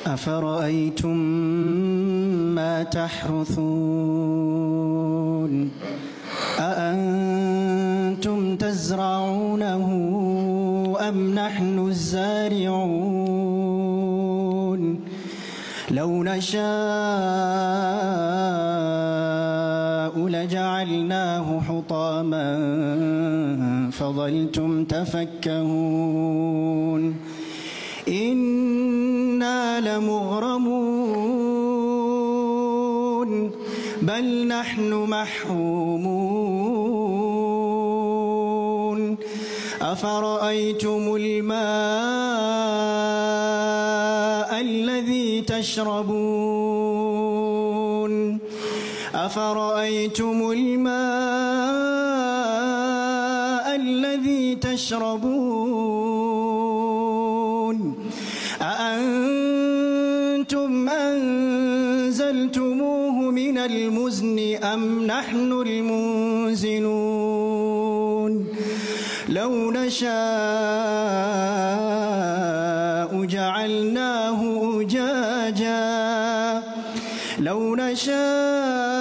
أفرأيتم ما تحرثون أأنتم تزرعونه أم نحن الزارعون لو نشاء لجعلناه حطاما فظلتم تفكهون إنا لمغرمون بل نحن محرومون أفرأيتم الماء الذي تشربون أفرأيتم الماء الذي تشربون أأنتم أنزلتموه من المزن أم نحن المنزلون لو نشاء جعلناه أجاجا لو نشاء